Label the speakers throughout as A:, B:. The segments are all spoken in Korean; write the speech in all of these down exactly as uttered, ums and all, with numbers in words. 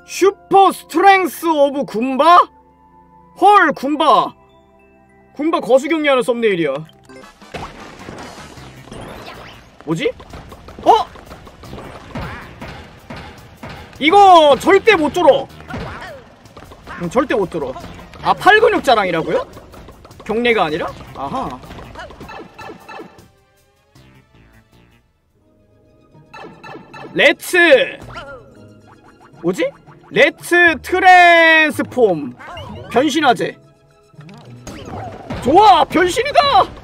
A: 슈퍼 스트렝스 오브 굼바? 헐, 굼바. 굼바 거수경리하는 썸네일이야. 뭐지? 어? 이거 절대 못 뚫어. 음, 절대 못 뚫어. 아, 팔근육 자랑이라고요? 경례가 아니라? 아하. 레츠 뭐지? 레츠 트랜스폼 변신하제. 좋아! 변신이다!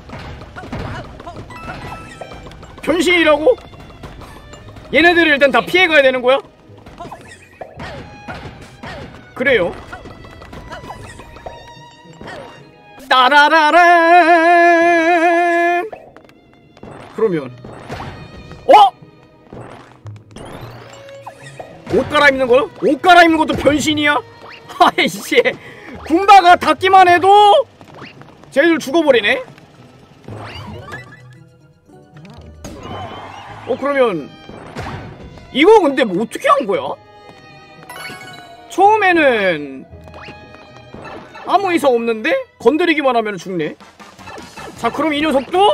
A: 변신이라고? 얘네들을 일단 다 피해가야 되는 거야? 그래요. 따라라란. 그러면 어? 옷 갈아입는 거요? 옷 갈아입는 것도 변신이야? 아이씨, 굼바가 닿기만 해도 쟤들 죽어버리네? 어, 그러면 이거 근데 뭐 어떻게 한 거야? 처음에는 아무 이상 없는데 건드리기만 하면 죽네. 자, 그럼 이 녀석도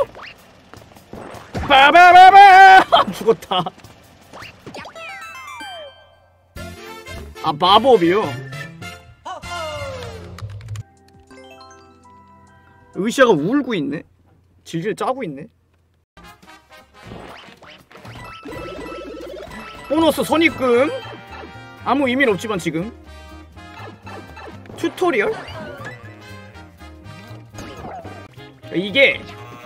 A: 빠바바바 죽었다. 아, 마법이요? 으쌰가 울고 있네? 질질 짜고 있네? 보너스 선입금? 아무 의미는 없지만 지금 튜토리얼? 이게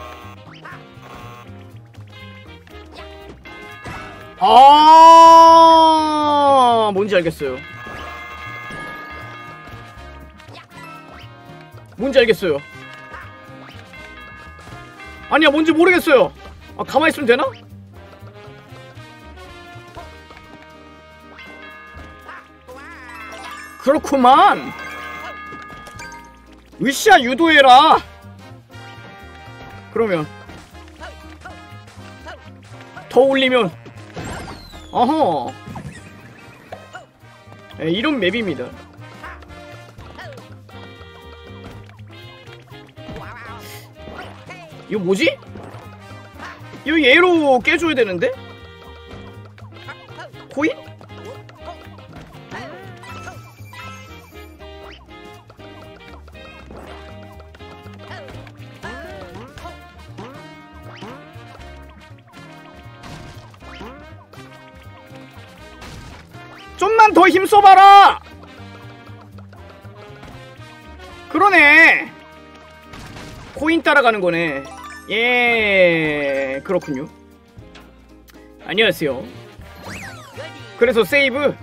A: 아, 뭔지 알겠어요. 뭔지 알겠어요. 아니야, 뭔지 모르겠어요. 아, 가만히 있으면 되나? 그렇구만. 으쌰 유도해라. 그러면 더 올리면 어허. 에, 이런 맵입니다. 이거 뭐지? 이거 얘로 깨줘야 되는데? 코인? 좀만 더 힘써봐라! 그러네! 코인 따라가는 거네. 예, 그렇군요. 안녕하세요. 그래서 세이브?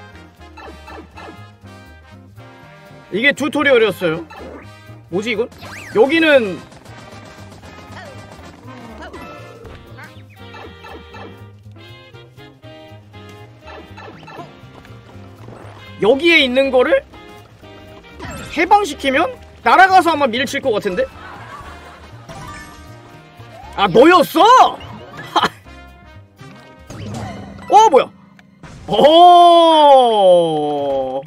A: 이게 튜토리얼이었어요. 뭐지 이건? 여기는 여기에 있는 거를 해방시키면 날아가서 아마 밀칠 것 같은데? 아, 너였어? 어, 뭐야? 오,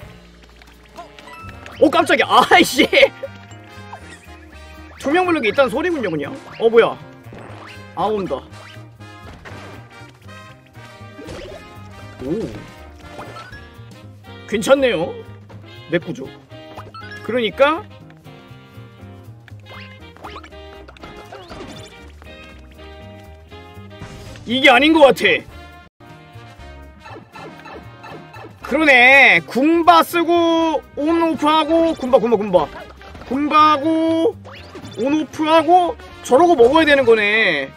A: 오, 깜짝이야. 아이씨. 투명 블록이 있다는 소리군요, 그냥. 어, 뭐야? 아, 온다. 오, 괜찮네요. 맵 구조. 그러니까 이게 아닌 것 같아. 그러네. 굼바 쓰고 온오프하고 굼바 굼바 굼바 굼바하고 온오프하고 저러고 먹어야 되는 거네.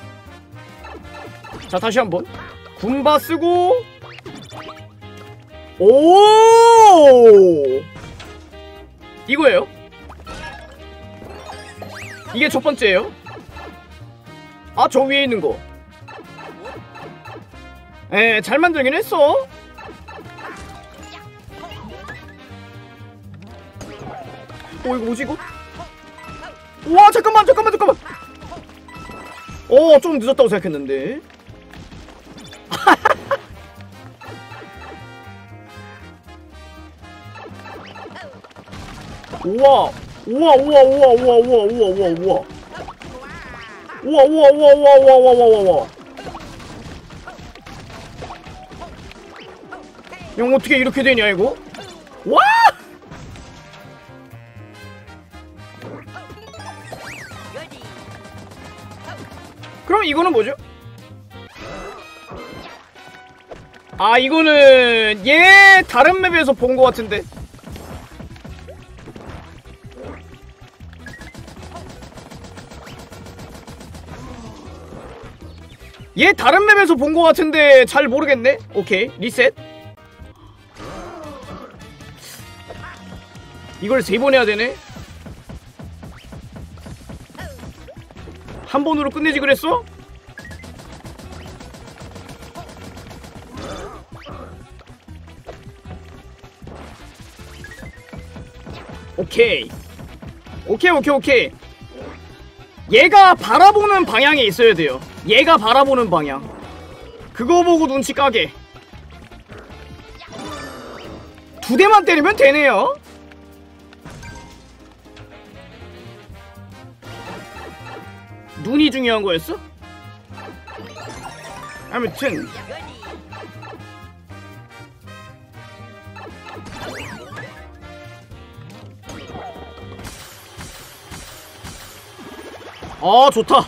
A: 자, 다시 한번. 굼바 쓰고 오, 이거예요. 이게 첫 번째예요. 아, 저 위에 있는 거. 에, 잘 만들긴 했어. 오, 이거 뭐지 이거? 우와, 잠깐만 잠깐만 잠깐만. 어, 좀 늦었다고 생각했는데. 우와 우와 우와 우와 우와 우와 우와 우와 우와 우와 우와 우와 우와 우와 우와 우와 우와. 형 어떻게 이렇게 되냐 이거? 와! 그럼 이거는 뭐죠? 아 이거는 얘 다른 맵에서 본 것 같은데. 얘 다른 맵에서 본 것 같은데 잘 모르겠네. 오케이 리셋. 이걸 세 번 해야 되네. 한 번으로 끝내지 그랬어? 오케이 오케이 오케이 오케이. 얘가 바라보는 방향에 있어야 돼요. 얘가 바라보는 방향. 그거 보고 눈치 까게. 두 대만 때리면 되네요. 눈이 중요한 거였어? 아무튼 아 좋다.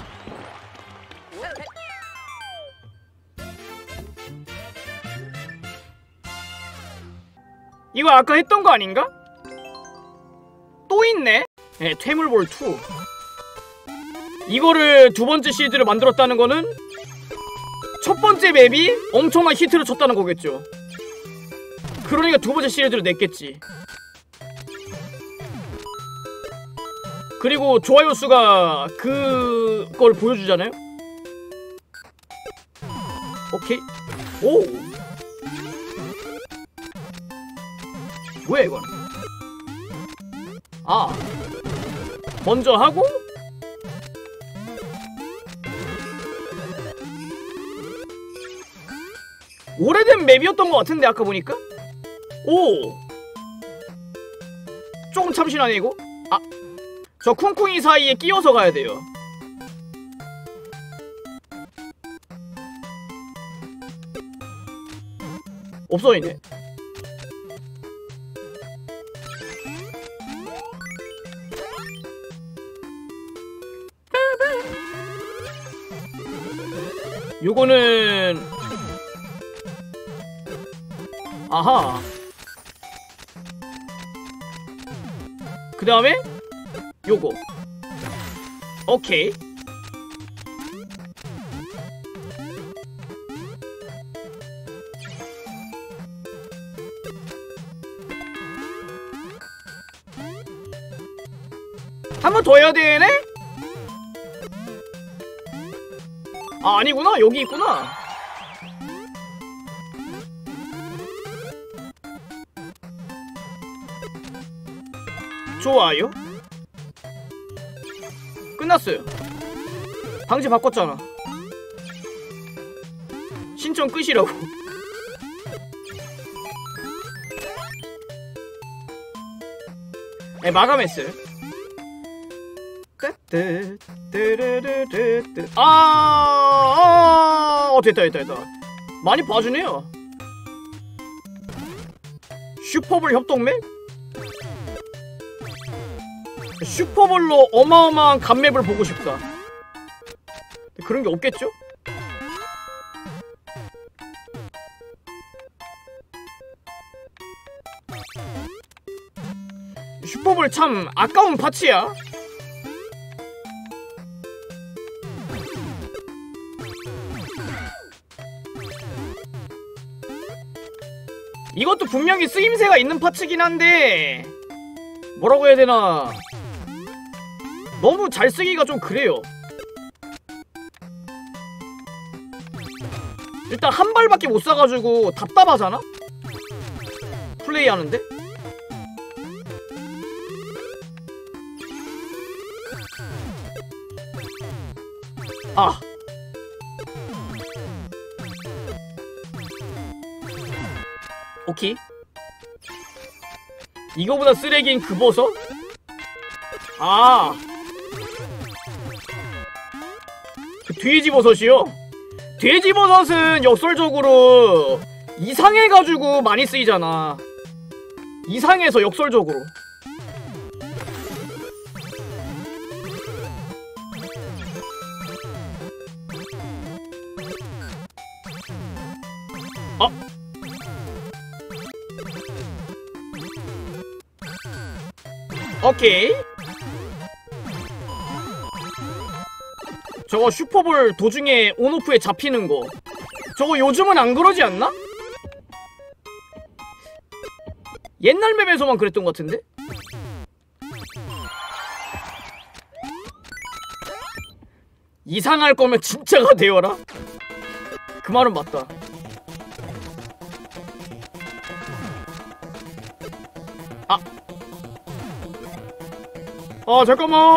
A: 이거 아까 했던 거 아닌가? 또 있네? 네, 퇴물볼 투. 이거를 두 번째 시리즈를 만들었다는 거는 첫 번째 맵이 엄청난 히트를 쳤다는 거겠죠. 그러니까 두 번째 시리즈를 냈겠지. 그리고 좋아요 수가 그걸 보여주잖아요. 오케이. 오 뭐야 이건. 아 먼저 하고 오래된 맵이었던 것 같은데 아까 보니까. 오 조금 참신하네 이거. 아 저 쿵쿵이 사이에 끼어서 가야 돼요. 없어지네. 요거는 아하. 그 다음에 요거. 오케이. 한 번 더 해야 되네? 아 아니구나. 여기 있구나. 좋아요. 끝났어요. 방지 바꿨잖아. 신청 끝이라고. 네, 마감했어요. 아, 아, 어, 됐다, 됐다, 됐다. 많이 봐주네요. 슈퍼볼 협동맵? 슈퍼볼로 어마어마한 간맵을 보고 싶다. 그런 게 없겠죠? 슈퍼볼 참 아까운 파츠야. 이것도 분명히 쓰임새가 있는 파츠긴 한데 뭐라고 해야 되나, 너무 잘 쓰기가 좀 그래요. 일단 한 발밖에 못 쏴가지고 답답하잖아? 플레이하는데? 아! 오케이. 이거보다 쓰레기인 그 버섯? 아, 그 돼지버섯이요? 돼지버섯은 역설적으로 이상해가지고 많이 쓰이잖아. 이상해서 역설적으로. 아, 오케이. 저거 슈퍼볼 도중에 온오프에 잡히는 거, 저거 요즘은 안 그러지 않나? 옛날 맵에서만 그랬던 것 같은데? 이상할 거면 진짜가 되어라? 그 말은 맞다. 아, 아 잠깐만.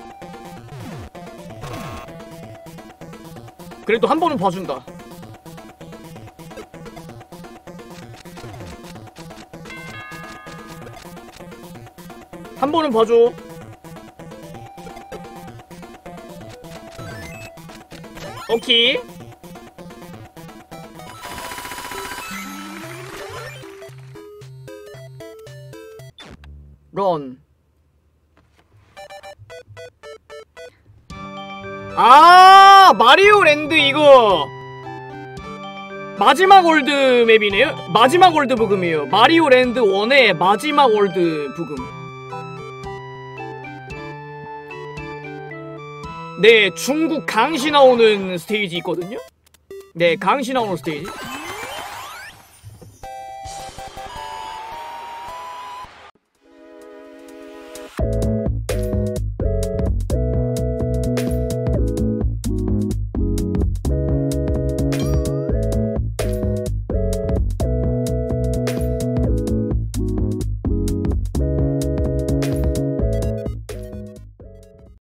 A: 그래도 한 번은 봐준다. 한 번은 봐줘. 오케이. 런. 아, 마리오 랜드 이거 마지막 월드 맵이네요? 마지막 월드 부금이에요. 마리오 랜드 일의 마지막 월드 부금. 네, 중국 강시 나오는 스테이지 있거든요? 네, 강시 나오는 스테이지.